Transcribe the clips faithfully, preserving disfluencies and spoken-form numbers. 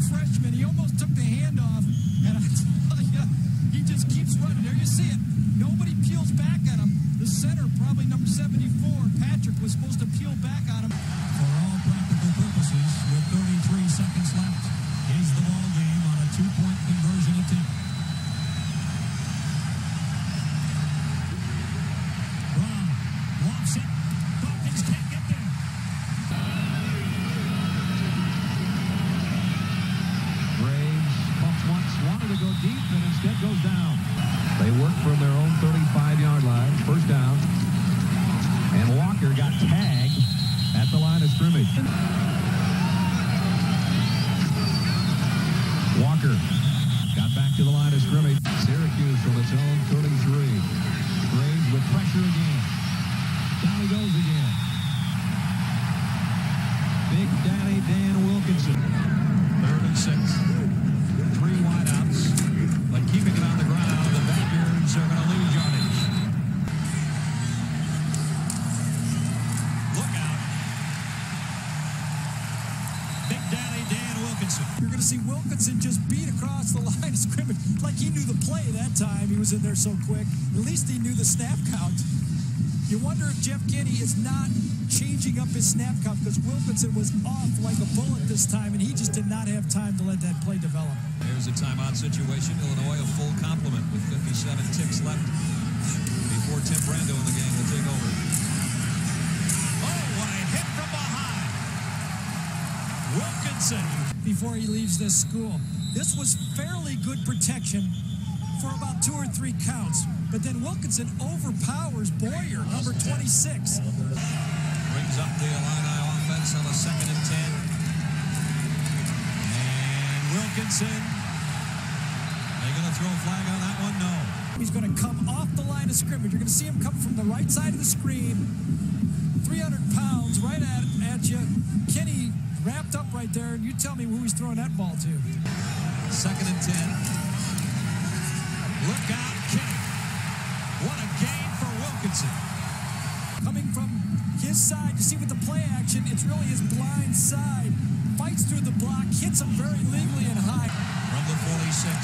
freshman. He almost took the handoff, and I tell you, he just keeps running. There you see it. Nobody peels back at him. The center, probably number seventy-four, Patrick, was supposed to peel back on him. For all practical purposes, with thirty-three seconds left, is the ball game on a two-point conversion attempt. Brown lofts it. Hawkins can't get there. Graves pumps once, wanted to go deep, and instead goes down. They work from their own thirty-five-yard line, first down. And Walker got tagged at the line of scrimmage. Walker got back to the line of scrimmage. Syracuse from its own thirty-three. Graves with pressure again. Down he goes again. Big Daddy Dan Wilkinson. Third and six. Three wideouts, but keeping it on the ground, the Badgers are going to lose yardage. Look out. Big Daddy Dan Wilkinson. You're going to see Wilkinson just beat across the line of scrimmage like he knew the play that time. He was in there so quick. At least he knew the snap count. You wonder if Jeff Kinney is not changing up his snap count because Wilkinson was off like a bullet this time, and he just did not have time to let that play develop. There's a timeout situation. Illinois a full complement with fifty-seven ticks left before Tim Brando in the game will take over. Oh, what a hit from behind. Wilkinson. Before he leaves this school. This was fairly good protection for about two or three counts. But then Wilkinson overpowers Boyer, number twenty-six. Brings up the Illini offense on a second and ten. And Wilkinson. Are they going to throw a flag on that one? No. He's going to come off the line of scrimmage. You're going to see him come from the right side of the screen. three hundred pounds right at, at you. Kinney wrapped up right there, and you tell me who he's throwing that ball to. Second and ten. Look out, Kinney. What a game for Wilkinson. Coming from his side, you see with the play action, it's really his blind side. Fights through the block, hits him very legally and high. From the forty-six.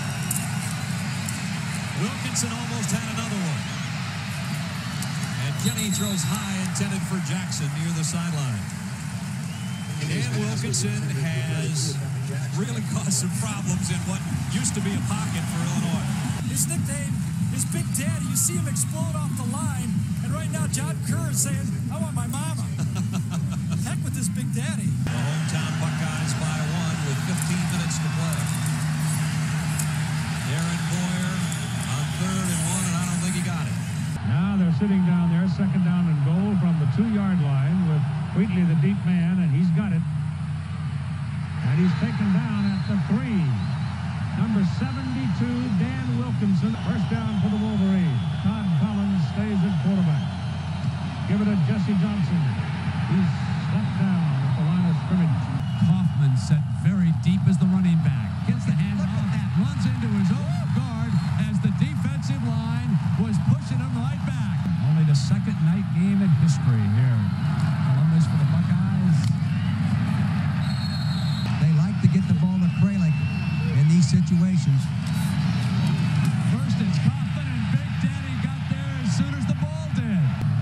Wilkinson almost had another one. And Kinney throws high, intended for Jackson near the sideline. Dan Wilkinson has really caused some problems in what used to be a pocket for Illinois. His nickname is Big Daddy. You see him explode off the line, and right now John Kerr is saying, I want my mama. Heck with this Big Daddy. The hometown Buckeyes by one with fifteen minutes to play. Aaron Boyer on third and one, and I don't think he got it. Now they're sitting down there, second down and goal from the two-yard line with Wheatley, the deep man, and he's got it. And he's taken down at the three. Number seventy-two, Dan Wilkinson. First down for the Wolverines. Todd Collins stays at quarterback. Give it to Jesse Johnson. He's stepped down at the line of scrimmage. Kaufman set very deep as the running back. Gets the handoff, runs into his own guard as the defensive line was pushing him right back. Only the second night game in history here. Columbus for the Buckeyes. They like to get the ball to Kralik in these situations. First it's Kaufman, and Big Daddy got there as soon as the ball did.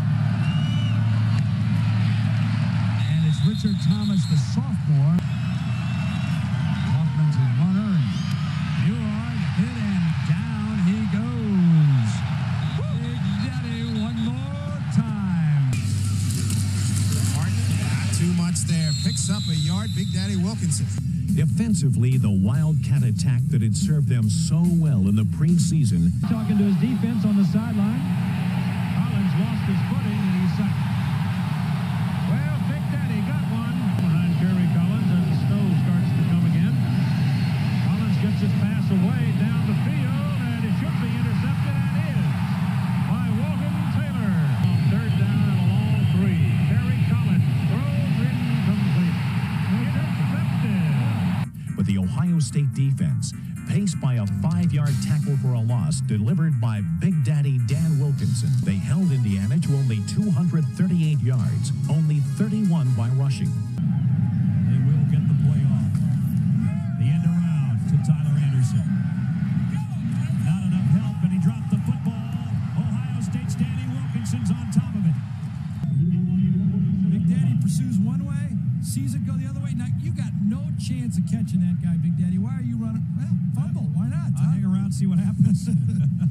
And it's Richard Thomas, the sophomore. Kaufman's his runner, and Newhart hit, and down he goes. Big Daddy one more time. Not too much there. Picks up a yard. Big Daddy Wilkinson. Defensively, the Wildcat attack that had served them so well in the preseason. Talking to his defense on the sideline. Collins lost his footing, and he's sacked. Well, Big Daddy got one behind Kerry Collins as the snow starts to come again. Collins gets his pass away down the field, and it should be intercepted, and is by Walton Taylor. On third down and a long three. Kerry Collins throws incomplete. Intercepted. But the Ohio State defense, paced by a five-yard tackle for a loss delivered by Big Daddy Dan Wilkinson, they held Indiana to only two hundred thirty-eight yards, only thirty-one by rushing. They will get the play off. sees it go the other way. Now, you got no chance of catching that guy, Big Daddy. Why are you running? Well, fumble. Why not? I'll hang around, see what happens.